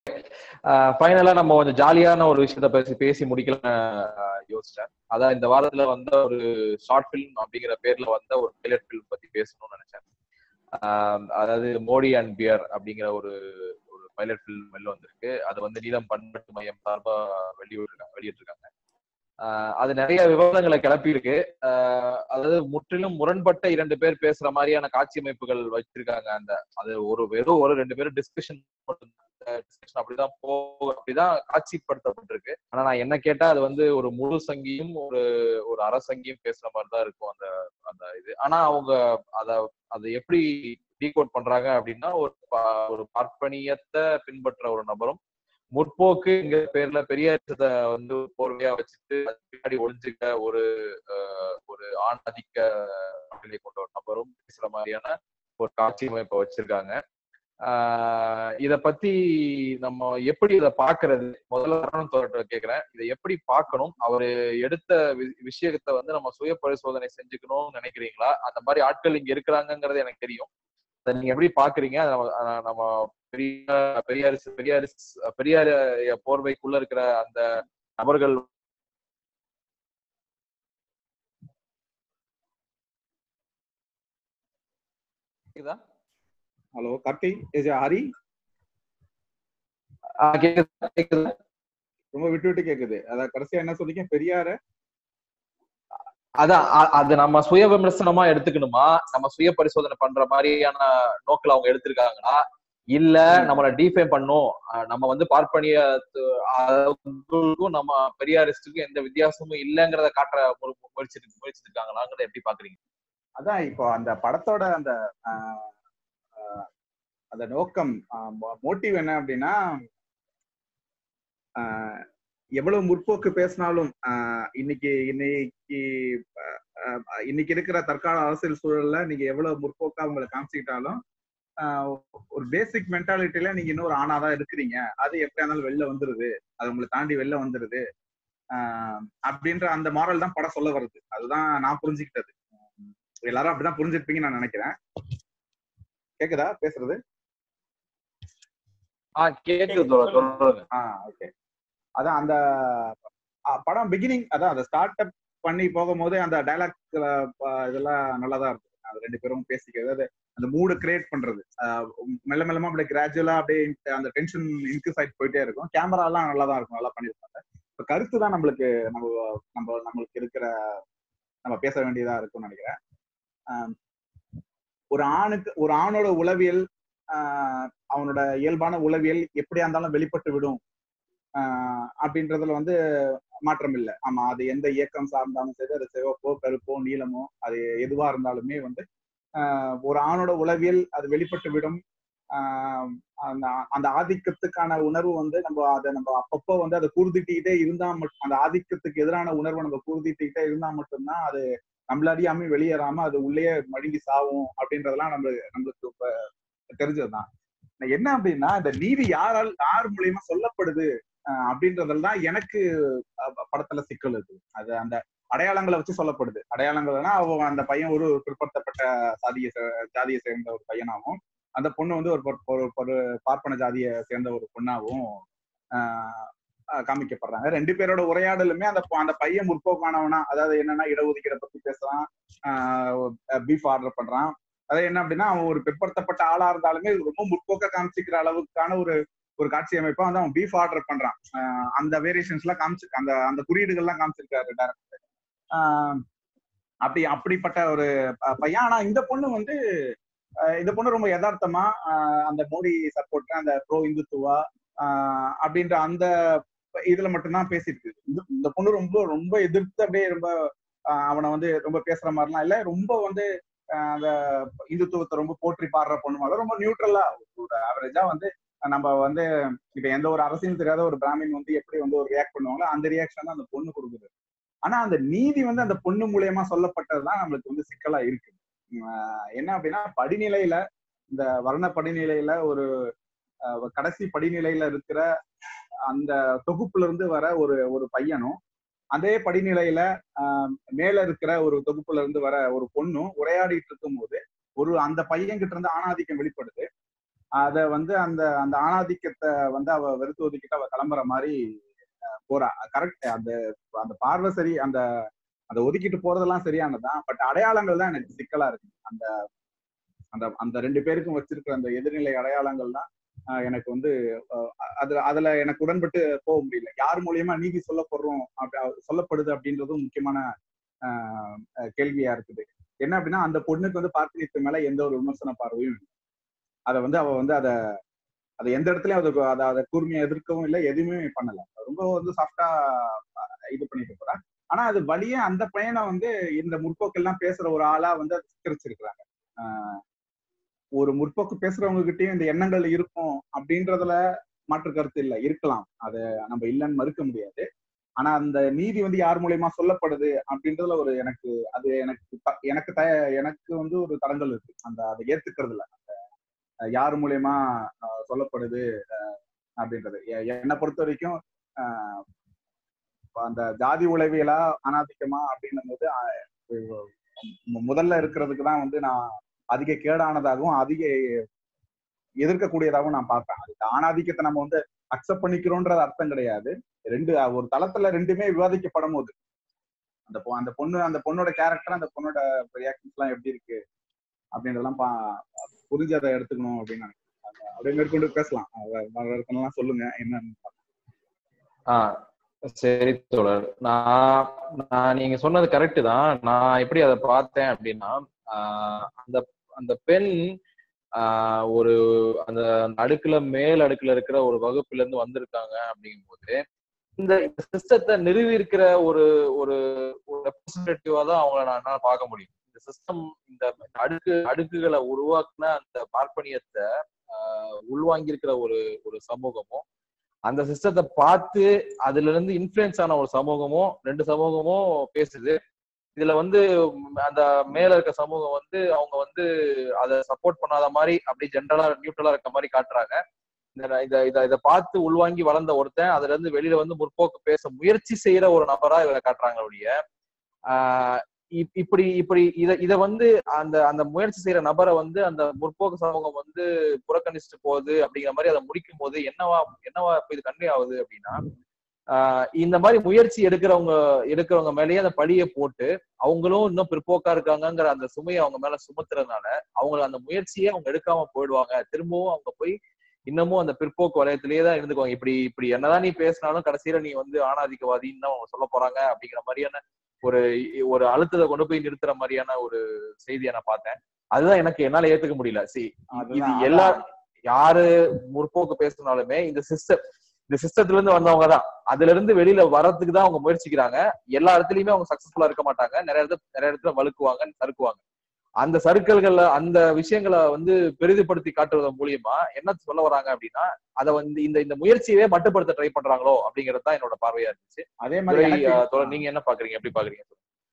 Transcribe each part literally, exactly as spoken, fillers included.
ஃபைனலா நம்ம கொஞ்சம் ஜாலியான ஒரு விஷயத்த பேசி பேசி முடிக்கலாம்னு யோசிச்சேன். அதான் இந்த வாரத்துல வந்த ஒரு ஷார்ட் ஃபிலிம் அப்படிங்கிற பேர்ல வந்த ஒரு பைலட் ஃபிலிம் பத்தி பேசணும்னு நினைச்சேன். அதாவது மோடி அண்ட் பியர் அப்படிங்கிற ஒரு ஒரு பைலட் ஃபிலிம் வெளில வந்திருக்கு. அது வந்து நீலம் பண்பாட்டு மையம் சார்பா வெளியிட்டிருக்காங்க வெளியிட்டிருக்காங்க அது நிறைய விவாதங்களை கிளப்பி இருக்கு. அதாவது முற்றிலும் முரண்பட்ட இரண்டு பேர் பேசுற மாதிரியான காட்சி அமைப்புகள் வச்சிருக்காங்க. அந்த அது ஒரு வெறும் ஒரு ரெண்டு பேரும் டிஸ்கஷன் டிஸ்கஷன் அப்படிதான் போ அப்படிதான் காட்சிப்படுத்தப்பட்டிருக்கு. ஆனா நான் என்ன கேட்டா அது வந்து ஒரு முழு சங்கியும் ஒரு ஒரு அரசங்கியும் பேசுற மாதிரிதான் இருக்கும் அந்த அந்த இது. ஆனா அவங்க அத அதை எப்படி டீகோட் பண்றாங்க அப்படின்னா ஒரு ஒரு பார்ப்பனியத்தை பின்பற்ற ஒரு நபரும் முற்போக்குங்கிற பேர்ல பெரியாரிசத்தை வந்து போர்வையா வச்சுட்டு பின்னாடி ஒளிஞ்சுக்க ஒரு ஒரு ஆணாதிக்க கொண்ட ஒரு நபரும் பேசுற மாதிரியான ஒரு காட்சி அமைப்பை வச்சிருக்காங்க. ஆஹ் இத பத்தி நம்ம எப்படி இதை பாக்குறது, முதல்ல கேக்குறேன். இதை எப்படி பார்க்கணும்? அவரு எடுத்த விஷயத்தை வந்து நம்ம சுய பரிசோதனை செஞ்சுக்கணும்னு நினைக்கிறீங்களா? அந்த மாதிரி ஆட்கள் இங்க இருக்கிறாங்கிறது எனக்கு தெரியும். அதை நீங்க எப்படி பாக்குறீங்க? நம்ம பெரிய பெரியாரிசு பெரியாரிஸ் பெரியார போர்வைக்குள்ள இருக்கிற அந்த நபர்கள் ஹலோ கார்த்தி, இஸ் ஹரி? கேக்குதா? ரொம்ப விட்டு விட்டு கேக்குது. அத கடைசியா என்ன சொன்னீங்க? பெரியார அதான் அது நம்ம சுய விமர்சனமா எடுத்துக்கணுமா? நம்ம சுய பரிசோதனை பண்ற மாதிரியான நோக்கில் அவங்க எடுத்திருக்காங்களா? இல்ல நம்மள டிஃபைம் பண்ணும், நம்ம வந்து பார்ப்பனியத்துக்கும் நம்ம பெரியாரிஸ்டுக்கும் எந்த வித்தியாசமும் இல்லைங்கிறத காட்டுற ஒரு முயற்சி முயற்சிருக்காங்களாங்கிறத எப்படி பாக்குறீங்க? அதான் இப்போ அந்த படத்தோட அந்த அந்த நோக்கம், மோட்டிவ் என்ன அப்படின்னா, எவ்வளவு முற்போக்கு பேசினாலும் இன்னைக்கு இன்னைக்கு இன்னைக்கு இருக்கிற தற்கால அரசியல் சூழல்ல நீங்க எவ்வளவு முற்போக்கா உங்களை காமிச்சுக்கிட்டாலும் ஒரு பேசிக் மென்டாலிட்டியில நீங்க இன்னொரு ஆணாதான் இருக்கிறீங்க. அது எப்படியா இருந்தாலும் வெளில வந்துருது, அது உங்களை தாண்டி வெளில வந்துருது ஆஹ் அப்படின்ற அந்த மாரல் தான் படம் சொல்ல வருது. அதுதான் நான் புரிஞ்சுக்கிட்டது. எல்லாரும் அப்படிதான் புரிஞ்சுருப்பீங்கன்னு நான் நினைக்கிறேன். கேக்குதா பேசுறது? ஆஹ் கேக்குது. ஆஹ் ஓகே. அதான் அந்த படம் பிகினிங், அதான் அந்த ஸ்டார்ட் அப் பண்ணி போகும்போது அந்த டைலாக் இதெல்லாம் நல்லாதான் இருக்கு. அது ரெண்டு பேரும் பேசிக்கிறது, அந்த மூடு கிரியேட் பண்றது மெல்ல மெல்லமா அப்படியே கிராஜுவலா அப்படியே அந்த டென்ஷன் இன்க்ரீஸ் ஆகிட்டு போயிட்டே இருக்கும். கேமரா எல்லாம் நல்லாதான் இருக்கும், நல்லா பண்ணிருப்பாங்க. இப்ப கருத்து தான் நம்மளுக்கு நம்ம நம்ம நம்மளுக்கு இருக்கிற நம்ம பேச வேண்டியதா இருக்கும்னு நினைக்கிறேன். ஆஹ் ஒரு ஆணுக்கு ஒரு ஆணோட உளவியல், ஆஹ் அவனோட இயல்பான உளவியல் எப்படியா இருந்தாலும் வெளிப்பட்டு விடும் ஆஹ் அப்படின்றதுல வந்து மாற்றம் இல்லை. ஆமா, அது எந்த இயக்கம் சார்ந்தாலும் சரி, அது சிவப்போ கருப்போ நீளமோ அது எதுவா இருந்தாலுமே வந்து ஆஹ் ஒரு ஆணோட உளவியல் அது வெளிப்பட்டு விடும். ஆஹ் அந்த அந்த ஆதிக்கத்துக்கான உணர்வு வந்து நம்ம அதை நம்ம அப்பப்போ வந்து அதை கூர்திட்டிக்கிட்டே இருந்தா மட்டும், அந்த ஆதிக்கத்துக்கு எதிரான உணர்வை நம்ம கூர்திட்டிக்கிட்டே இருந்தா மட்டும்தான் அது நம்மள அறியாம வெளியேறாம அது உள்ளேயே மழுங்கி சாவும் அப்படின்றதெல்லாம் நம்ம நம்மளுக்கு இப்ப தெரிஞ்சதுதான். என்ன அப்படின்னா, இந்த நீதி யாரால் யார் மூலியமா சொல்லப்படுது அஹ் அப்படின்றதெல்லாம் எனக்கு படத்துல சிக்கல் இருக்கு. அது அந்த அடையாளங்களை வச்சு சொல்லப்படுது. அடையாளங்கள்னா அவன் அந்த பையன் ஒரு பிற்படுத்தப்பட்ட சாதிய ஜாதியை சேர்ந்த ஒரு பையனாகவும், அந்த பொண்ணு வந்து ஒரு ஒரு பார்ப்பன ஜாதியை சேர்ந்த ஒரு பொண்ணாகவும் ஆஹ் காமிக்கப்படுறாங்க. ரெண்டு பேரோட உரையாடலுமே அந்த அந்த பையன் முற்போக்கானவனா, அதாவது என்னன்னா இடஒதுக்கீடை பத்தி பேசுறான், ஆஹ் பீஃப் ஆர்டர் பண்றான். அது என்ன அப்படின்னா, அவன் ஒரு பிற்படுத்தப்பட்ட ஆளா இருந்தாலுமே ரொம்ப முற்போக்க காமிச்சிக்கிற அளவுக்கான ஒரு ஒரு காட்சி அமைப்பா வந்து அவன் பீஃப் ஆர்டர் பண்றான். ஆஹ் அந்த வேரியேஷன்ஸ் எல்லாம் காமிச்சு அந்த அந்த குறியீடுகள் எல்லாம் காமிச்சிருக்காரு டேரக்டர். ஆஹ் அப்படி அப்படிப்பட்ட ஒரு பையன். ஆனா இந்த பொண்ணு வந்து இந்த பொண்ணு ரொம்ப யதார்த்தமா ஆஹ் அந்த மோடி சப்போர்ட், அந்த ப்ரோ இந்துத்துவா ஆஹ் அப்படின்ற அந்த இதுல மட்டும்தான் பேசிட்டு இருக்கு. இந்த பொண்ணு ரொம்ப ரொம்ப எதிர்த்து அப்படியே ரொம்ப அவனை வந்து ரொம்ப பேசுற மாதிரிலாம் இல்ல, ரொம்ப வந்து அந்த இந்துத்துவத்தை ரொம்ப போற்றி பாடுற பொண்ணு ரொம்ப நியூட்ரலா ஒரு ஆவரேஜா வந்து நம்ம வந்து இப்ப எந்த ஒரு அரசியலும் தெரியாத ஒரு பிராமின் வந்து எப்படி வந்து ஒரு ரியாக்ட் பண்ணுவாங்களோ அந்த ரியாக்ஷன் தான் அந்த பொண்ணு கொடுக்குது. ஆனா அந்த நீதி வந்து அந்த பொண்ணு மூலியமா சொல்லப்பட்டதுதான் நம்மளுக்கு வந்து சிக்கலா இருக்கு. என்ன அப்படின்னா, படிநிலையில இந்த வர்ண படிநிலையில ஒரு கடைசி படிநிலையில இருக்கிற அந்த தொகுப்புல இருந்து வர ஒரு ஒரு பையனும், அதே படிநிலையில ஆஹ் மேல இருக்கிற ஒரு தொகுப்புல இருந்து வர ஒரு பொண்ணும் உரையாடிட்டு இருக்கும் போது ஒரு அந்த பையன் கிட்ட இருந்து ஆணாதிக்கம் வெளிப்படுது. அத வந்து அந்த அந்த ஆணாதிக்கத்தை வந்து அவ வெறுத்து ஒதுக்கிட்டு அவ கிளம்புற மாதிரி போறா. கரெக்ட். அந்த அந்த பார்வை சரி, அந்த அந்த ஒதுக்கிட்டு போறதெல்லாம் சரியானதுதான். பட் அடையாளங்கள் தான் எனக்கு சிக்கலா இருக்கு. அந்த அந்த அந்த ரெண்டு பேருக்கும் வச்சிருக்கிற அந்த எதிர்நிலை அடையாளங்கள் தான் எனக்கு வந்து அதுல அதுல எனக்கு உடன்பட்டு போக முடியல. யார் மூலியமா நீதி சொல்லப்படுறோம் சொல்லப்படுது அப்படின்றதும் முக்கியமான ஆஹ் கேள்வியா இருக்குது. என்ன அப்படின்னா, அந்த பொண்ணுக்கு வந்து பார்த்தினியத்து மேல எந்த ஒரு விமர்சன பார்வையும் இல்லை. அதை வந்து அவ வந்து அதை அதை எந்த இடத்துலயும் அது அதை அதை கூர்மையா எதிர்க்கவும் இல்லை, எதுவுமே பண்ணல. ரொம்ப வந்து சாஃப்டா இது பண்ணிட்டு போறா. ஆனா அது வழியே அந்த பையனை வந்து இந்த முற்போக்கெல்லாம் பேசுற ஒரு ஆளா வந்து அதை சித்தரிச்சிருக்கிறாங்க. ஆஹ் ஒரு முற்போக்கு பேசுறவங்க கிட்டயும் இந்த எண்ணங்கள் இருக்கும் அப்படின்றதுல மாற்று கருத்து இல்லை, இருக்கலாம். அதை நம்ம இல்லைன்னு மறுக்க முடியாது. ஆனா அந்த நீதி வந்து யார் மூலியமா சொல்லப்படுது அப்படின்றதுல ஒரு எனக்கு அது எனக்கு எனக்கு த எனக்கு வந்து ஒரு தடங்கள் இருக்கு அந்த அதை ஏத்துக்கிறதுல. அந்த யார் மூலியமா சொல்லப்படுது அப்படின்றது என்னை பொறுத்த வரைக்கும் ஆஹ் அந்த ஜாதி உளவியலா அனாதிக்கமா அப்படின்னும் போது முதல்ல இருக்கிறதுக்கு தான் வந்து நான் அதிக கேடானதாகவும் அதிக எதிர்க்கக்கூடியதாகவும் நான் பார்ப்பேன். அது ஆணாதிக்கத்தை நம்ம வந்து அக்செப்ட் பண்ணிக்கிறோன்றது அர்த்தம் கிடையாது. ரெண்டு ஒரு தளத்துல ரெண்டுமே விவாதிக்கப்படும் போது அந்த அந்த பொண்ணு அந்த பொண்ணோட கேரக்டர், அந்த பொண்ணோட ரியாக்ஷன்ஸ் எல்லாம் எப்படி இருக்கு அப்படின்றதெல்லாம் பா புரிஞ்சு அதை எடுத்துக்கணும் அப்படின்னு நினைக்கிறேன். அப்படியே மேற்கொண்டு பேசலாம். சொல்லுங்க என்னன்னு. ஆஹ் சரி தோழர், நான் நான் நீங்க சொன்னது கரெக்டு தான். நான் எப்படி அதை பார்த்தேன் அப்படின்னா, ஆஹ் அந்த அந்த பெண் ஆஹ் ஒரு அந்த அடுக்குல மேல் அடுக்குல இருக்கிற ஒரு வகுப்புல இருந்து வந்திருக்காங்க அப்படிங்கும் போது இந்த சிஸ்டத்தை நிறுவி இருக்கிற ஒரு ஒரு ரெப்ரசன்டேட்டிவா தான் அவங்கள நான் பார்க்க முடியும். இந்த சிஸ்டம் இந்த அடுக்கு அடுக்குகளை உருவாக்குன அந்த பார்ப்பனியத்தை ஆஹ் உள்வாங்கி இருக்கிற ஒரு ஒரு சமூகமும், அந்த சிஸ்டத்தை பார்த்து அதுல இருந்து இன்ஃபுளுன்ஸ் ஆன ஒரு சமூகமும், ரெண்டு சமூகமும் பேசுது. இதுல வந்து அந்த மேல இருக்க சமூகம் வந்து அவங்க வந்து அதை சப்போர்ட் பண்ணாத மாதிரி அப்படி ஜென்ரலா நியூட்ரலா இருக்க மாதிரி காட்டுறாங்க. இத இத இதை பார்த்து உள்வாங்கி வளர்ந்த ஒருத்தன் அதுல இருந்து வெளியில வந்து முற்போக்கு பேச முயற்சி செய்யற ஒரு நபரா இவரை காட்டுறாங்க ஒழிய ஆஹ் இப்படி இப்படி இத இதை வந்து அந்த அந்த முயற்சி செய்யற நபரை வந்து அந்த முற்போக்கு சமூகம் வந்து புறக்கணிச்சுட்டு போகுது அப்படிங்கிற மாதிரி அதை முடிக்கும் போது என்னவா என்னவா இப்ப இது கன்வே ஆகுது அப்படின்னா, ஆஹ் இந்த மாதிரி முயற்சி எடுக்கிறவங்க எடுக்கிறவங்க மேலேயே அந்த பழியை போட்டு அவங்களும் இன்னும் பிற்போக்கா இருக்காங்கிற அந்த சுமையை அவங்க மேல சுமத்துறதுனால அவங்க அந்த முயற்சியே அவங்க எடுக்காம போயிடுவாங்க. திரும்பவும் அவங்க போய் இன்னமும் அந்த பிற்போக்கு வலயத்திலேயே தான் இருந்துக்குவாங்க. இப்படி இப்படி என்னதான் நீ பேசினாலும் கடைசியில நீ வந்து ஆணாதிக்கவாதின்னு தான் அவங்க சொல்ல போறாங்க அப்படிங்கிற மாதிரியான ஒரு ஒரு அழுத்தத்தை கொண்டு போய் நிறுத்துற மாதிரியான ஒரு செய்தியை நான் பார்த்தேன். அதுதான் எனக்கு என்னால ஏத்துக்க முடியல. சி இது எல்லா யாரு முற்போக்கு பேசினாலுமே இந்த சிஸ்டம் இந்த சிஸ்டத்துல இருந்து வந்தவங்க தான். அதுல இருந்து வெளியில வர்றதுக்கு தான் அவங்க முயற்சிக்கிறாங்க. எல்லா இடத்துலயுமே அவங்க சக்சஸ்ஃபுல்லா இருக்க மாட்டாங்க. நிறைய இடத்துல நிறைய இடத்துல வலுக்குவாங்க, சறுக்குவாங்க. அந்த சறுக்கல்கள்ல அந்த விஷயங்களை வந்து பெரிதுபடுத்தி காட்டுவதன் மூலியமா என்ன சொல்ல வராங்க அப்படின்னா, அதை வந்து இந்த இந்த முயற்சியவே மட்டுப்படுத்த ட்ரை பண்றாங்களோ அப்படிங்கிறது தான் என்னோட பார்வையா இருந்துச்சு. அதே மாதிரி நீங்க என்ன பாக்குறீங்க, எப்படி பாக்குறீங்க?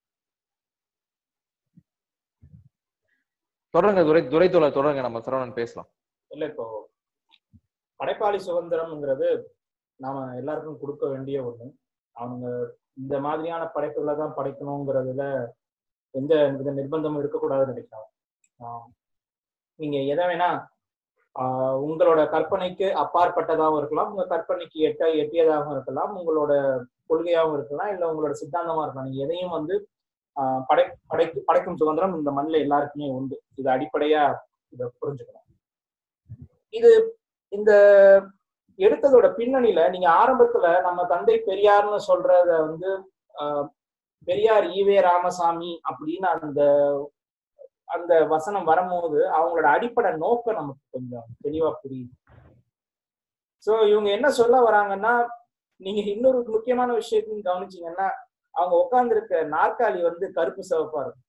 தொடருங்க துரை துரை தோழர் தொடருங்க, நம்ம சரவணன் பேசலாம். இல்ல, இப்போ படைப்பாளி சுதந்திரம்ங்கிறது நாம எல்லாருக்கும் கொடுக்க வேண்டிய ஒண்ணு. அவங்க இந்த மாதிரியான படைப்புகளை தான் படைக்கணுங்கிறதுல எந்த வித நிர்பந்தமும் இருக்கக்கூடாதுன்னு நினைக்கிறாங்க. ஆஹ் நீங்க எதை வேணா ஆஹ் உங்களோட கற்பனைக்கு அப்பாற்பட்டதாகவும் இருக்கலாம், உங்க கற்பனைக்கு எட்ட எட்டியதாகவும் இருக்கலாம், உங்களோட கொள்கையாகவும் இருக்கலாம், இல்ல உங்களோட சித்தாந்தமா இருக்கலாம். நீங்க எதையும் வந்து ஆஹ் படை படைக்கு படைக்கும் சுதந்திரம் இந்த மண்ணில் எல்லாருக்குமே உண்டு. இது அடிப்படையா இதை புரிஞ்சுக்கணும். இது இந்த எடுத்ததோட பின்னணியில நீங்க ஆரம்பத்துல நம்ம தந்தை பெரியார்னு சொல்றத வந்து ஆஹ் பெரியார் ஈவே ராமசாமி அப்படின்னு அந்த அந்த வசனம் வரும்போது அவங்களோட அடிப்படை நோக்கம் நமக்கு கொஞ்சம் தெளிவா புரியுது. சோ இவங்க என்ன சொல்ல வராங்கன்னா, நீங்க இன்னொரு முக்கியமான விஷயத்தையும் கவனிச்சீங்கன்னா, அவங்க உட்கார்ந்து இருக்க நாற்காலி வந்து கருப்பு சிவப்பா இருக்கும்.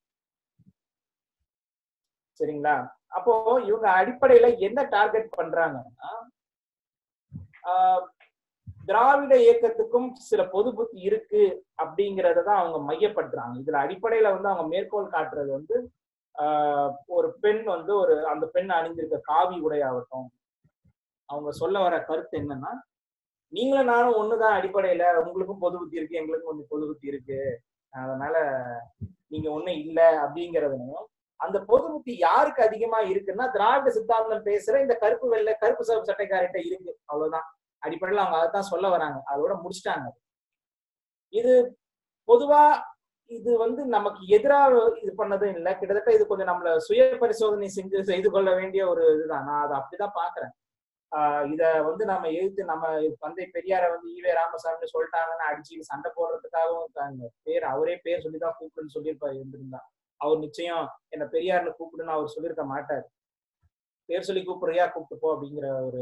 சரிங்களா? அப்போ இவங்க அடிப்படையில என்ன டார்கெட் பண்றாங்கன்னா, ஆஹ் திராவிட இயக்கத்துக்கும் சில பொது புத்தி இருக்கு அப்படிங்கிறதான் அவங்க மையப்படுத்துறாங்க. இதுல அடிப்படையில வந்து அவங்க மேற்கோள் காட்டுறது வந்து ஆஹ் ஒரு பெண் வந்து ஒரு அந்த பெண் அணிந்திருக்க காவி உடையாகட்டும், அவங்க சொல்ல வர கருத்து என்னன்னா, நீங்களும் நானும் ஒண்ணுதான் அடிப்படையில, உங்களுக்கும் பொது புத்தி இருக்கு, எங்களுக்கும் கொஞ்சம் பொது புத்தி இருக்கு, அதனால நீங்க ஒண்ணும் இல்லை அப்படிங்கிறதையும், அந்த பொது புத்தி யாருக்கு அதிகமா இருக்குன்னா திராவிட சித்தாந்தம் பேசுற இந்த கருப்பு வெள்ளை கருப்பு சிவப்பு சட்டைக்காரிட்ட இருக்கு. அவ்வளவுதான் அடிப்படையில் அவங்க அதைத்தான் சொல்ல வராங்க. அதோட முடிச்சிட்டாங்க. இது பொதுவா இது வந்து நமக்கு எதிராக இது பண்ணதும் இல்லை. கிட்டத்தட்ட இது கொஞ்சம் நம்மள சுய பரிசோதனை செஞ்சு செய்து கொள்ள வேண்டிய ஒரு இதுதான். நான் அதை அப்படிதான் பாக்குறேன். ஆஹ் இத வந்து நம்ம எதிர்த்து நம்ம தந்தை பெரியார வந்து ஈவே ராமசாமின்னு சொல்லிட்டாங்கன்னு அடிச்சு சண்டை போடுறதுக்காகவும் இருக்காங்க. பேர் அவரே பேர் சொல்லிதான் கூப்பிடுன்னு சொல்லியிருப்பாரு. இருந்திருந்தா அவர் நிச்சயம் என்ன பெரியார்னு கூப்பிடுன்னு அவர் சொல்லியிருக்க மாட்டார். பேர் சொல்லி கூப்பிடுறியா கூப்பிட்டு போ அப்படிங்கிற ஒரு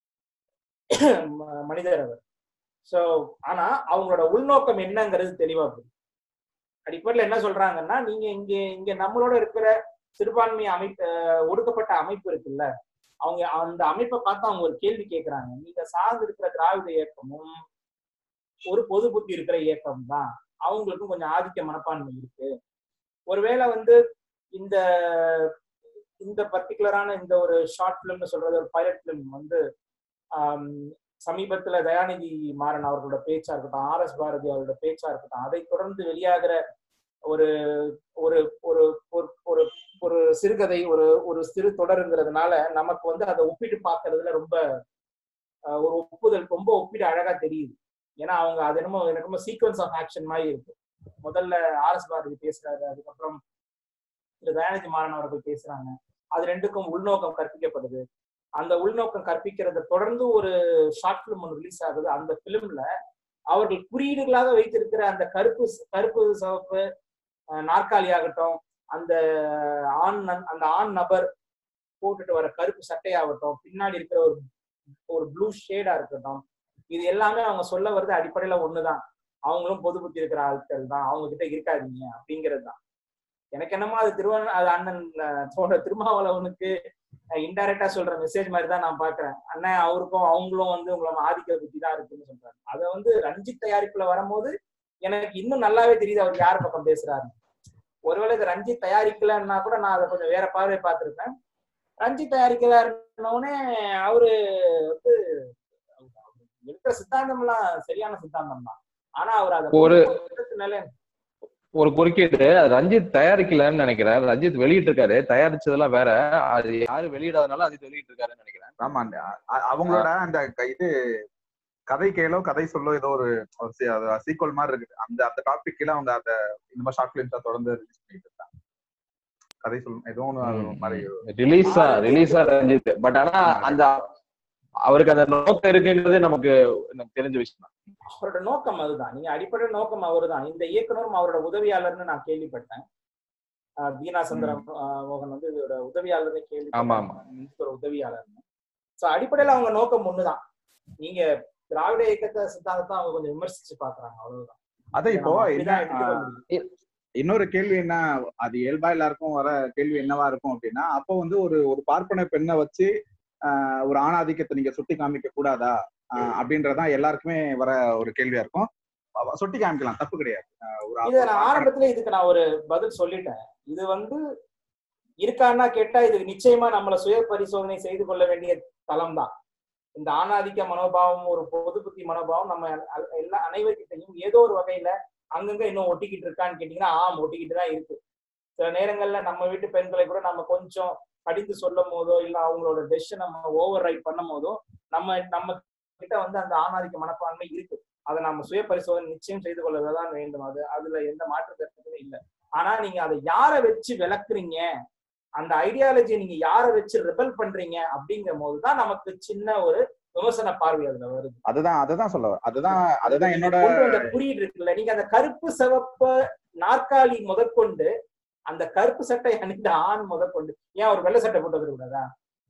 மனிதர் அவர். சோ ஆனா அவங்களோட உள்நோக்கம் என்னங்கிறது தெளிவா புரியும். அடிப்படையில் என்ன சொல்றாங்கன்னா, நீங்க இங்க இங்க நம்மளோட இருக்கிற சிறுபான்மை அமைப்பு ஒடுக்கப்பட்ட அமைப்பு இருக்குல்ல, அவங்க அந்த அமைப்பை பார்த்து அவங்க ஒரு கேள்வி கேட்கிறாங்க. நீங்க சார்ந்து இருக்கிற திராவிட இயக்கமும் ஒரு பொது புத்தி இருக்கிற இயக்கம் தான், அவங்களுக்கும் கொஞ்சம் ஆதிக்க மனப்பான்மை இருக்கு. ஒருவேளை வந்து இந்த இந்த பர்டிகுலரான இந்த ஒரு ஷார்ட் பிலிம்னு சொல்றது ஒரு பைலட் பிலிம் வந்து ஆஹ் சமீபத்துல தயாநிதி மாறன் அவர்களோட பேச்சா இருக்கட்டும், ஆர் எஸ் பாரதி அவரோட பேச்சா இருக்கட்டும், அதை தொடர்ந்து வெளியாகிற ஒரு ஒரு ஒரு ஒரு ஒரு சிறுகதை, ஒரு ஒரு சிறு தொடருங்கிறதுனால நமக்கு வந்து அதை ஒப்பிட்டு பார்க்கறதுல ரொம்ப ஒரு ஒப்புதல் ரொம்ப ஒப்பிட்டு அழகா தெரியுது. ஏன்னா அவங்க அது என்னமோ எனக்கு சீக்வன்ஸ் ஆஃப் ஆக்ஷன் மாதிரி இருக்கு. முதல்ல ஆர் எஸ் பாரதி பேசுறாரு, அதுக்கப்புறம் திரு தயாநிதி மாறன் அவர்கள் பேசுறாங்க. அது ரெண்டுக்கும் உள்நோக்கம் கற்பிக்கப்படுது. அந்த உள்நோக்கம் கற்பிக்கிறத தொடர்ந்து ஒரு ஷார்ட் பிலிம் ஒன்று ரிலீஸ் ஆகுது. அந்த பிலிம்ல அவர்கள் குறியீடுகளாக வைத்திருக்கிற அந்த கருப்பு கருப்பு சிவப்பு நாற்காலி ஆகட்டும், அந்த ஆண் அந்த ஆண் நபர் போட்டுட்டு வர கருப்பு சட்டையாகட்டும், பின்னாடி இருக்கிற ஒரு ஒரு ப்ளூ ஷேடா இருக்கட்டும், இது எல்லாமே அவங்க சொல்ல வருது அடிப்படையில ஒண்ணுதான். அவங்களும் பொது புத்தி இருக்கிற ஆட்கள் தான், அவங்க கிட்ட இருக்காதீங்க அப்படிங்கிறது தான். எனக்கு என்னமோ அது திருவண்ண அது அண்ணன் திருமாவளவனுக்கு இன்டைரக்டா சொல்ற மெசேஜ் மாதிரி தான் நான் பாக்குறேன். அண்ணன் அவருக்கும் அவங்களும் வந்து உங்களை ஆதிக்க புத்தி தான் இருக்குன்னு சொல்றாங்க. அதை வந்து ரஞ்சித் தயாரிப்புல வரும்போது எனக்கு இன்னும் நல்லாவே தெரியுது அவர் யார் பக்கம் பேசுறாரு. ஒருவேளை இது ரஞ்சித் தயாரிக்கலன்னா கூட நான் அதை கொஞ்சம் வேற பார்வை பார்த்திருப்பேன். ரஞ்சித் தயாரிக்கல இருந்தோடனே அவரு வந்து இருக்கிற சித்தாந்தம் எல்லாம் சரியான சித்தாந்தம் தான். ஆனா அவர் அதை ஒரு ஒரு குறுக்கீடு ரஞ்சித் தயாரிக்கலன்னு நினைக்கிறேன். ரஞ்சித் வெளியிட்டு இருக்காரு, தயாரிச்சதெல்லாம் வேற, அது யாரு வெளியிடாதனால அது வெளியிட்டு இருக்காருன்னு நினைக்கிறேன். ஆமா, அவங்களோட அந்த இது கதை கேளோ கதை சொல்லோ ஏதோ ஒரு சீக்வல் மாதிரி இருக்குது. அந்த அந்த டாபிக் கீழே அவங்க அந்த இந்த மாதிரி ஷார்ட் பிலிம்ஸா தொடர்ந்து ரிலீஸ் பண்ணிட்டு இருக்காங்க. கதை சொல்லும் ஏதோ ஒன்று மாதிரி ரிலீஸா ரிலீஸா ரஞ்சித். பட் ஆனா அந்த அவருக்கு அந்த நோக்கம் இருக்குங்கிறது நமக்கு தெரிஞ்ச விஷயம் தான். அவரோட நோக்கம் அதுதான். நீங்க அடிப்படை நோக்கம் அவரு தான். இந்த இயக்குனரும் அவரோட உதவியாளர்னு நான் கேள்விப்பட்டேன். தீனா சந்திர மோகன் வந்து இதோட உதவியாளர்னு கேள்விப்பட்டேன், உதவியாளர். சோ அடிப்படையில அவங்க நோக்கம் ஒண்ணுதான். நீங்க திராவிட இயக்கத்தை சித்தாந்தத்தை அவங்க கொஞ்சம் விமர்சிச்சு பாக்குறாங்க, அவ்வளவுதான். அதான் இப்போ இன்னொரு கேள்வி என்ன, அது இயல்பா எல்லாருக்கும் வர கேள்வி என்னவா இருக்கும் அப்படின்னா, அப்போ வந்து ஒரு ஒரு பார்ப்பன பெண்ணை வச்சு ஆஹ் ஒரு ஆணாதிக்கத்தை நீங்க சுட்டி காமிக்க கூடாதா அப்படின்றதான் எல்லாருக்குமே வர ஒரு கேள்வியா இருக்கும். சுட்டி காமிக்கலாம், தப்பு கிடையாது. இது நான் ஆரம்பத்துல இதுக்கு நான் ஒரு பதில் சொல்லிட்டேன். இது வந்து இருக்கான்னா கேட்டா இது நிச்சயமா நம்மள சுய பரிசோதனை செய்து கொள்ள வேண்டிய தளம் தான். இந்த ஆணாதிக்க மனோபாவம், ஒரு பொது புத்தி மனோபாவம் நம்ம எல்லா அனைவர்கிட்டையும் ஏதோ ஒரு வகையில அங்கங்க இன்னும் ஒட்டிக்கிட்டு இருக்கான்னு கேட்டீங்கன்னா ஆம், ஒட்டிக்கிட்டு தான் இருக்கு. சில நேரங்கள்ல நம்ம வீட்டு பெண்களை கூட நம்ம கொஞ்சம் படித்து சொல்லும் போதோ இல்ல அவங்களோட டெசிஷன் நம்ம ஓவர் ரைட் பண்ணும் போதோ நம்ம நம்ம கிட்ட வந்து அந்த ஆணாதிக்க மனப்பான்மை இருக்கு. அதை நம்ம சுய பரிசோதனை நிச்சயம் செய்து கொள்ளதான் வேண்டும். அது அதுல எந்த மாற்று கருத்துமே இல்லை. ஆனா நீங்க அதை யாரை வச்சு விளக்குறீங்க, அந்த ஐடியாலஜியை நீங்க யாரை வச்சு ரிபல் பண்றீங்க அப்படிங்கும் போதுதான் நமக்கு சின்ன ஒரு விமர்சன பார்வை அதுல வருது. அதுதான் அதுதான் சொல்ல அதுதான் அதுதான் என்னோட குறியீடு இருக்குல்ல. நீங்க அந்த கருப்பு சிவப்பு நாற்காலி முதற்கொண்டு அந்த கருப்பு சட்டை அணிந்த ஆண் முதற்கொண்டு ஏன் ஒரு வெள்ளை சட்டை போட்டு வந்துருக்கூடாதா?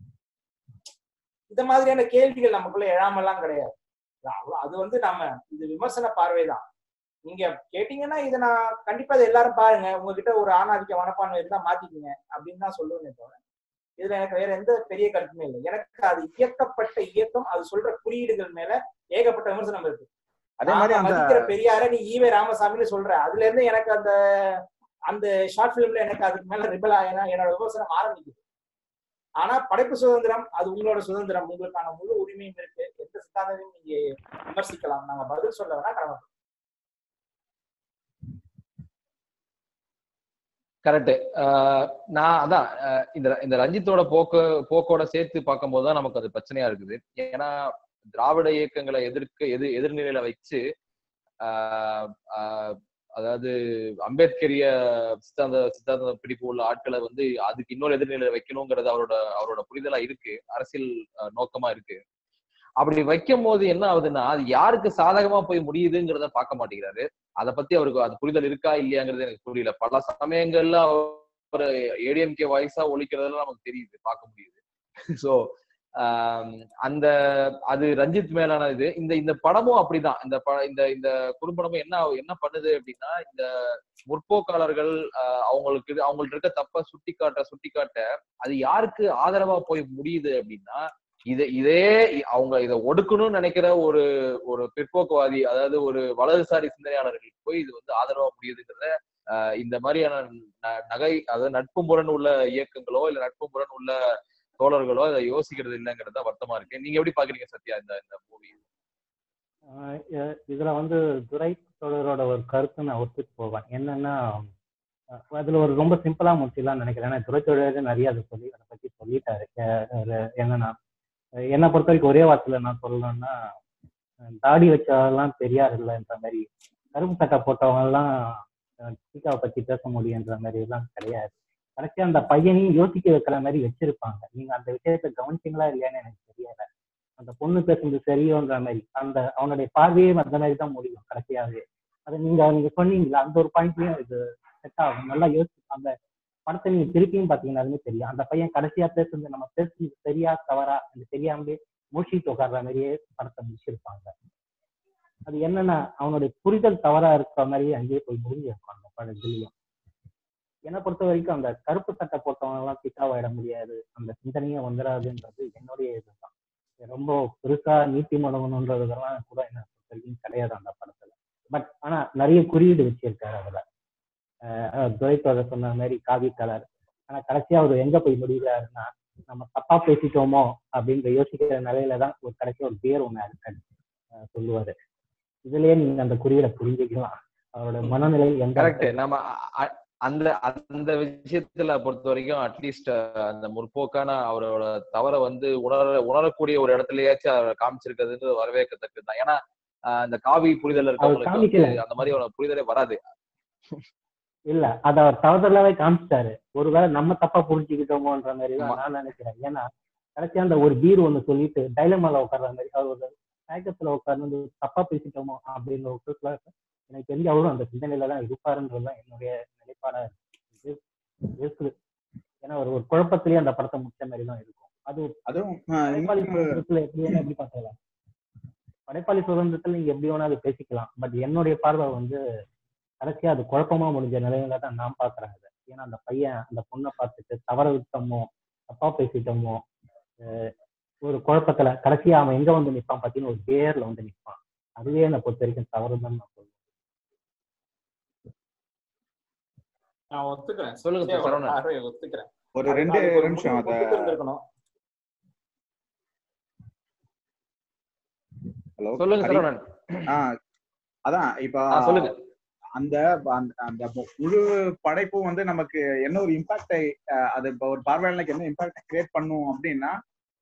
இந்த மாதிரியான கேள்விகள் நமக்குள்ள எழாமல்லாம் கிடையாது. அது வந்து நம்ம இது விமர்சன பார்வைதான். நீங்க கேட்டீங்கன்னா இதை நான் கண்டிப்பா இதை எல்லாரும் பாருங்க, உங்ககிட்ட ஒரு ஆணாதிக்க மனப்பான்மை இருந்தா மாத்திக்கீங்க அப்படின்னு தான் சொல்லுவேன் தவிர இதுல எனக்கு வேற எந்த பெரிய கருத்துமே இல்லை. எனக்கு அது இயக்கப்பட்ட இயக்கம், அது சொல்ற குறியீடுகள் மேல ஏகப்பட்ட விமர்சனம் இருக்கு. அதே மாதிரி மதிக்கிற பெரியார நீ ஈவே ராமசாமின்னு சொல்ற, அதுல இருந்து எனக்கு அந்த அந்த ஷார்ட் பிலிம்ல எனக்கு அதுக்கு மேல ரிபல் ஆயினா என்னோட விமர்சனம் ஆரம்பிக்குது. ஆனா படைப்பு சுதந்திரம் அது உங்களோட சுதந்திரம், உங்களுக்கான முழு உரிமையும் இருக்கு. எந்த சித்தாந்தத்தையும் நீங்க விமர்சிக்கலாம், நாங்க பதில் சொல்ல வேணா கடமை. கரெக்ட். நான் அதான் இந்த இந்த ரஞ்சித்தோட போக்கு போக்கோட சேர்த்து பார்க்கும் போதுதான் நமக்கு அது பிரச்சனையா இருக்குது. ஏன்னா திராவிட இயக்கங்களை எதிர்க்க எதிர் எதிர்நிலையில வச்சு ஆஹ் ஆஹ் அதாவது அம்பேத்கரிய சித்தாந்த சித்தாந்த பிடிப்பு உள்ள ஆட்களை வந்து அதுக்கு இன்னொரு எதிர்நிலையில வைக்கணுங்கிறது அவரோட அவரோட புரிதலா இருக்கு, அரசியல் நோக்கமா இருக்கு. அப்படி வைக்கும் போது என்ன ஆகுதுன்னா அது யாருக்கு சாதகமா போய் முடியுதுங்கிறத பார்க்க மாட்டேங்கிறாரு. அதை பத்தி அவருக்கு அது புரிதல் இருக்கா இல்லையாங்கிறது எனக்கு புரியல. பல சமயங்கள்ல அவர் ஏடிஎம்கே வாய்ஸா ஒழிக்கிறதெல்லாம் நமக்கு தெரியுது, பார்க்க முடியுது. சோ ஆஹ் அந்த அது ரஞ்சித் மேலான இது. இந்த இந்த படமும் அப்படிதான். இந்த ப இந்த இந்த குறும்படமும் என்ன என்ன பண்ணுது அப்படின்னா, இந்த முற்போக்காளர்கள் ஆஹ் அவங்களுக்கு அவங்கள்ட்ட இருக்க தப்ப சுட்டி காட்ட சுட்டி காட்ட அது யாருக்கு ஆதரவா போய் முடியுது அப்படின்னா, இதை இதே அவங்க இதை ஒடுக்கணும்னு நினைக்கிற ஒரு ஒரு பிற்போக்குவாதி, அதாவது ஒரு வலதுசாரி சிந்தனையாளர்களுக்கு போய் இது வந்து ஆதரவா முடியுதுங்கிறத ஆஹ் இந்த மாதிரியான நகை அதாவது நட்பு முரண் உள்ள இயக்கங்களோ இல்ல நட்பு முரண் உள்ள தோழர்களோ அதை யோசிக்கிறது இல்லைங்கிறத வருத்தமா இருக்கு. நீங்க எப்படி பாக்குறீங்க சத்யா இந்த இந்த மூவி? இதுல வந்து துரை தோழரோட ஒரு கருத்து நான் ஒத்துட்டு போவேன். என்னன்னா அதுல ஒரு ரொம்ப சிம்பிளா முடிச்சிடலாம்னு நினைக்கிறேன். ஏன்னா துரை தோழர் நிறைய அதை சொல்லி அதை பத்தி சொல்லிட்டாரு. என்னன்னா என்னை பொறுத்த வரைக்கும் ஒரே வார்த்தையில நான் சொல்லணும்னா, தாடி வச்சவெல்லாம் பெரியார் இல்லைன்ற மாதிரி, கருப்பு சட்டை போட்டவங்க எல்லாம் சீக்காவை பத்தி பேச முடியுன்ற மாதிரி எல்லாம் கிடையாது. கடைசியா அந்த பையனையும் யோசிக்க வைக்கிற மாதிரி வச்சிருப்பாங்க. நீங்க அந்த விஷயத்த கவனிச்சிங்களா இல்லையான்னு எனக்கு தெரியல. அந்த பொண்ணு பேசுறது சரியோன்ற மாதிரி அந்த அவனுடைய பார்வையே அந்த மாதிரி தான் முடியும் கடைசியாவே. அதை நீங்க நீங்க சொன்னீங்களா அந்த ஒரு பாயிண்ட்லயும் இது செட் ஆகும். நல்லா யோசிச்சு அந்த படத்தை நீங்க திருப்பியும் பாத்தீங்கன்னாலுமே தெரியும். அந்த பையன் கடைசியா பேசுறது நம்ம பேசுறது சரியா தவறா அந்த தெரியாமலே மூழ்கிட்டு உட்கார்ற மாதிரியே படத்தை முடிச்சிருப்பாங்க. அது என்னன்னா அவனுடைய புரிதல் தவறா இருக்கிற மாதிரியே அங்கேயே போய் முடிஞ்சிருக்கும் அந்த படத்துலயும். என்னை பொறுத்த வரைக்கும் அந்த கருப்பு சட்டை போட்டவங்க எல்லாம் பிக்காவாயிட முடியாது, அந்த சிந்தனையும் வந்துடாதுன்றது என்னுடைய இதுதான். ரொம்ப பெருசா நீட்டி மடங்கணுன்றதெல்லாம் கூட என்ன பொறுத்த வரைக்கும் கிடையாது அந்த படத்துல. பட் ஆனா நிறைய குறியீடு வச்சிருக்காரு அதுல. அஹ் துரைத்தோட சொன்ன மாதிரி காவி கலர். ஆனா கடைசியா அவர் எங்க போய் முடிகிறாருன்னா, நம்ம தப்பா பேசிட்டோமோ அப்படின்ற யோசிக்கிற நிலையில தான் ஒரு கடைசியா ஒரு பேர் ஒண்ணு இருக்காரு சொல்லுவாரு. இதுலயே நீங்க அந்த குறியீடை புரிஞ்சுக்கலாம் அவரோட மனநிலை எந்த. கரெக்ட். நம்ம அந்த அந்த விஷயத்துல பொறுத்த வரைக்கும் அட்லீஸ்ட் அந்த முற்போக்கான அவரோட தவறை வந்து உணர உணரக்கூடிய ஒரு இடத்துலயாச்சும் அவர் காமிச்சிருக்கிறதுன்றது வரவேற்கத்தக்கது தான். ஏன்னா அந்த காவி புரிதல் இருக்கவங்களுக்கு அந்த மாதிரி ஒரு புரிதலே வராது. இல்ல அத அவர் தவறுதலாவே காமிச்சிட்டாரு. ஒருவேளை நம்ம தப்பா புரிஞ்சுக்கிட்டோமோன்ற மாதிரி தான் நான் நினைக்கிறேன். ஏன்னா கடைசியா அந்த ஒரு பீர் ஒண்ணு சொல்லிட்டு டைலமால உட்கார்ற மாதிரி அவர் ஒரு தயக்கத்துல உட்கார்ந்து தப்பா பேசிட்டோமோ அப்படின்னு ஒரு எனக்கு தெரிஞ்ச அவரும் அந்த சிந்தனையில தான் இருப்பாருன்றதுதான் என்னுடைய நிலைப்பாடா இருக்குது. ஏன்னா ஒரு ஒரு குழப்பத்திலேயே அந்த படத்தை முடிச்ச மாதிரி தான் இருக்கும். அது அதுவும் படைப்பாளி சுதந்திரத்துல எப்படி வேணா எப்படி பார்க்கலாம், படைப்பாளி சுதந்திரத்துல நீங்க எப்படி வேணா அது பேசிக்கலாம். பட் என்னுடைய பார்வை வந்து கடைசியா அது குழப்பமா முடிஞ்ச நிலையில தான் நான் பாக்குறேன் அதை. ஏன்னா அந்த பையன் அந்த பொண்ணை பார்த்துட்டு தவற விட்டோமோ தப்பா பேசிட்டோமோ ஒரு குழப்பத்துல கடைசியா அவன் எங்க வந்து நிற்பான் பார்த்தீங்கன்னா ஒரு பேர்ல வந்து நிற்பான். அதுவே என்னை பொறுத்த வரைக்கும் தவறுதான் நான் சொல்லுவேன். நான் ஒத்துக்கிறேன். சொல்லுங்க. ஒத்துக்கிறேன். ஒரு ரெண்டு நிமிஷம் அத ஹலோ சொல்லுங்க சரவணன். ஆஹ் அதான் இப்ப சொல்லுங்க. அந்த அந்த முழு படைப்பும் வந்து நமக்கு என்ன ஒரு இம்பாக்டை அது இப்போ ஒரு பார்வையாளனுக்கு என்ன இம்பாக்டை கிரியேட் பண்ணும் அப்படின்னா,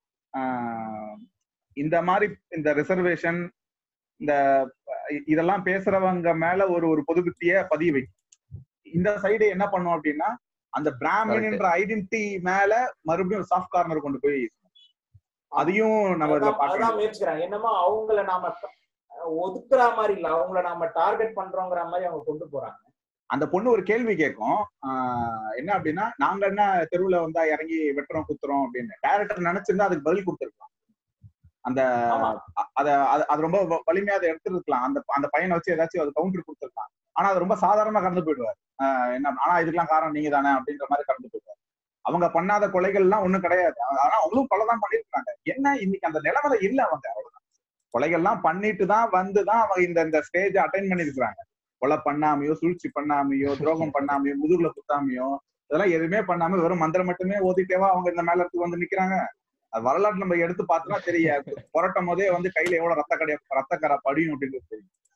இந்த மாதிரி இந்த ரிசர்வேஷன் இந்த இதெல்லாம் பேசுறவங்க மேல ஒரு ஒரு பொதுபுத்திய பதிய வைக்கும். இந்த சைடு என்ன பண்ணும் அப்படின்னா அந்த பிராமின்ன்ற ஐடென்டிட்டி மேல மறுபடியும் சாஃப்ட் கார்னர் கொண்டு போய் அதையும் நம்ம முயற்சிக்கிறாங்க. என்னமோ அவங்கள நாம ஒதுக்குற மாதிரி இல்ல, அவங்கள நாம டார்கெட் பண்றோங்கிற மாதிரி அவங்க கொண்டு போறாங்க. அந்த பொண்ணு ஒரு கேள்வி கேட்கும், ஆஹ் என்ன அப்படின்னா நாங்க என்ன தெருவுல வந்தா இறங்கி வெட்டுறோம் குத்துறோம் அப்படின்னு. டைரக்டர் நினைச்சிருந்தா அதுக்கு பதில் கொடுத்துருக்கலாம். அந்த அத அது ரொம்ப வலிமையா அதை எடுத்துருக்கலாம். அந்த அந்த பையனை வச்சு ஏதாச்சும் அது கவுண்டர் கொடுத்துருக்கலாம். ஆனா அது ரொம்ப சாதாரணமா கடந்து போயிடுவார். ஆஹ் என்ன ஆனா இதுக்கெல்லாம் காரணம் நீங்க தானே அப்படின்ற மாதிரி கடந்து போயிடுவார். அவங்க பண்ணாத கொலைகள் எல்லாம் ஒண்ணும் கிடையாது. ஆனா அவங்களும் கொலைதான் பண்ணிருக்காங்க. என்ன இன்னைக்கு அந்த நிலைமையில இல்ல அவங்க. அவ்வளவுதான், கொலைகள்லாம் பண்ணிட்டு தான் வந்துதான் அவங்க இந்த இந்த ஸ்டேஜ் அட்டைன் பண்ணிருக்கிறாங்க. கொலை பண்ணாமையோ சூழ்ச்சி பண்ணாமையோ துரோகம் பண்ணாமையோ முதுகுல குத்தாமையோ இதெல்லாம் எதுவுமே பண்ணாம வெறும் மந்திரம் மட்டுமே ஓதிட்டேவா அவங்க இந்த மேல இடத்துக்கு வந்து நிக்கிறாங்க. அது வரலாற்று நம்ம எடுத்து பார்த்தோம்னா தெரியாது. புரட்டும் போதே வந்து கையில எவ்வளவு ரத்த கடை ரத்தக்கரை படியும் அப்படின்றது தெரியும்.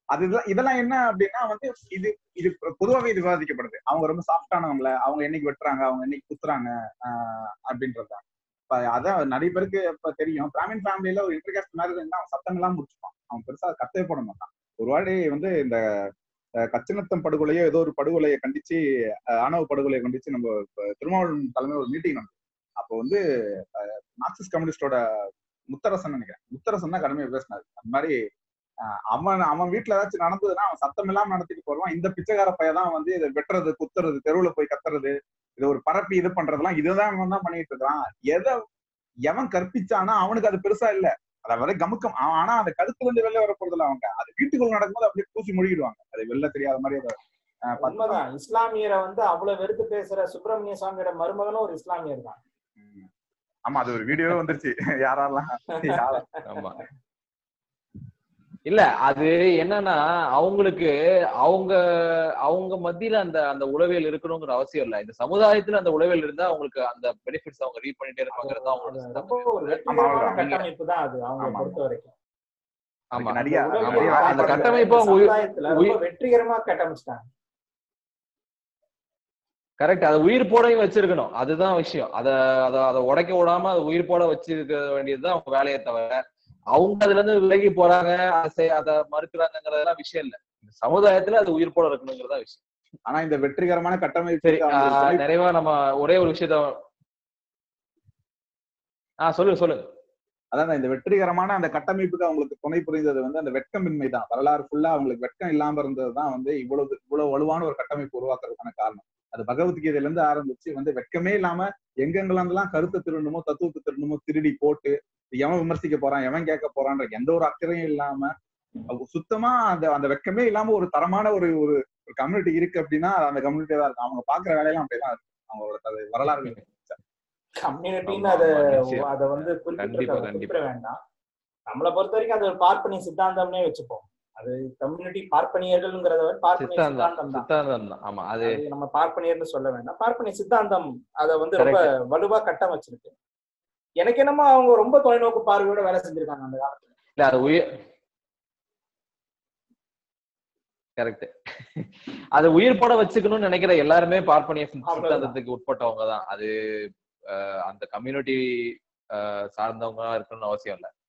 அது இதெல்லாம் என்ன அப்படின்னா வந்து இது இது பொதுவாகவே இது விவாதிக்கப்படுது. அவங்க ரொம்ப சாஃப்டானவங்கள, அவங்க என்னைக்கு வெட்டுறாங்க, அவங்க என்னைக்கு குத்துறாங்க ஆஹ் அப்படின்றதுதான். இப்ப அதான் நிறைய பேருக்கு இப்ப தெரியும், பிராமின் ஃபேமிலியில ஒரு இன்டர்காஸ்ட் மேரேஜ் இருந்தா அவன் சத்தம் எல்லாம் முடிச்சுப்பான். அவன் பெருசா கத்தே போட மாட்டான். ஒரு வாட்டி வந்து இந்த கச்சினத்தம் படுகொலையோ ஏதோ ஒரு படுகொலையை கண்டிச்சு, ஆணவ படுகொலையை கண்டிச்சு நம்ம திருமாவளவன் தலைமையில் ஒரு மீட்டிங் நடந்தது. அப்போ வந்து மார்க்சிஸ்ட் கம்யூனிஸ்டோட முத்தரசன் நினைக்கிறேன், முத்தரசன் தான் கடுமையா பேசினாரு. அந்த மாதிரி அவன் அவன் வீட்டுல ஏதாச்சும் நடந்ததுன்னா அவன் சத்தம் இல்லாம நடத்திட்டு போடுவான். இந்த பிச்சைக்கார பையதான் வந்து இதை வெட்டுறது, குத்துறது, தெருவுல போய் கத்துறது, இது ஒரு பரப்பி இது பண்றதுலாம் இதுதான் அவன் தான் பண்ணிட்டு இருக்கான். எதை எவன் கற்பிச்சானா அவனுக்கு அது பெருசா இல்ல, அதாவது கமுக்கம். ஆனா அந்த கருத்துல இருந்து வெளில வர போறதுல அவங்க அது வீட்டுக்குள்ள நடக்கும்போது அப்படியே பூசி முழுகிடுவாங்க, அது வெளில தெரியாத மாதிரி. உண்மைதான். இஸ்லாமியரை வந்து அவ்வளவு வெறுத்து பேசுற சுப்பிரமணிய சுவாமியோட மருமகனும் ஒரு இஸ்லாமியர் தான். ஆமா, அது ஒரு வீடியோவே வந்துருச்சு. யாரெல்லாம் ஆமா இல்ல அது என்னன்னா அவங்களுக்கு அவங்க அவங்க மத்தியில அந்த அந்த உளவியல் இருக்கணுங்கிற அவசியம் இல்ல. இந்த சமுதாயத்துல அந்த உளவியல் இருந்தா அவங்களுக்கு அந்த பெனிஃபிட்ஸ் அவங்க ரீட் பண்ணிட்டே இருப்பாங்கிறது அவங்களோட கட்டமைப்பு தான் அது அவங்க பொறுத்த வரைக்கும். ஆமா, அந்த கட்டமைப்பு சமுதாயத்துல ரொம்ப வெற்றிகரமா கட்டமைச்சிட்டாங்க. கரெக்ட். அதை உயிர் போடையும் வச்சிருக்கணும், அதுதான் விஷயம். அதை அதை அதை உடைக்க விடாம அதை உயிர் போட வச்சிருக்க வேண்டியதுதான் அவங்க வேலையை தவிர அவங்க அதுல இருந்து விலகி போறாங்க, அதை மறுக்கிறாங்கிறதெல்லாம் விஷயம் இல்ல. இந்த சமுதாயத்துல அது உயிர் போட இருக்கணுங்கிறதா விஷயம். ஆனா இந்த வெற்றிகரமான கட்டமைப்பு சரி, நிறைவா நம்ம ஒரே ஒரு விஷயத்த ஆஹ் சொல்லுங்க சொல்லுங்க அதான் இந்த வெற்றிகரமான அந்த கட்டமைப்புக்கு அவங்களுக்கு துணை புரிந்தது வந்து அந்த வெட்கமின்மை தான். வரலாறு ஃபுல்லா அவங்களுக்கு வெட்கம் இல்லாம இருந்ததுதான் வந்து இவ்வளவு இவ்வளவு வலுவான ஒரு கட்டமைப்பு உருவாக்குறதுக்கான காரணம். அது பகவத்கீதையில இருந்து ஆரம்பிச்சு வந்து வெட்கமே இல்லாம எங்கெங்கெல்லாம் கருத்தை திருடணுமோ தத்துவத்தை திருடணுமோ திருடி போட்டு எவன் விமர்சிக்க போறான், எவன் கேட்க போறான்ற எந்த ஒரு அக்கறையும் இல்லாம சுத்தமா அந்த அந்த வெட்கமே இல்லாம ஒரு தரமான ஒரு ஒரு கம்யூனிட்டி இருக்கு அப்படின்னா அந்த கம்யூனிட்டியா தான் இருக்கும். அவங்க பாக்குற வேலையெல்லாம் அப்படிதான் இருக்கு. அவங்களோட வரலாறு கம்யூனிட்டின்னு அதை அதை வந்து குறிப்பிட வேண்டாம். நம்மளை பொறுத்த வரைக்கும் அது ஒரு பார்ப்பனிய சித்தாந்தம்னே வச்சுப்போம். அது கம்யூனிட்டி பார்ப்பனியர்கள்ங்கிறத பார்ப்பனிய சித்தாந்தம் தான். ஆமா, அது நம்ம பார்ப்பனியர்னு சொல்ல வேண்டாம். பார்ப்பனிய சித்தாந்தம் அதை வந்து ரொம்ப வலுவா கட்டம் வச்சிருக்கு. எனக்கு என்னமோ அவங்க ரொம்ப தொலைநோக்கு பார்வையோட வேலை செஞ்சிருக்காங்க அந்த காலத்துல. இல்ல அது உயிர் கரெக்ட். அது உயிர் போட வச்சுக்கணும்னு நினைக்கிற எல்லாருமே பார்ப்பனிய சித்தாந்தத்துக்கு உட்பட்டவங்க தான். அது அந்த கம்யூனிட்டி சார்ந்தவங்க இருக்கணும்னு அவசியம் இல்லை.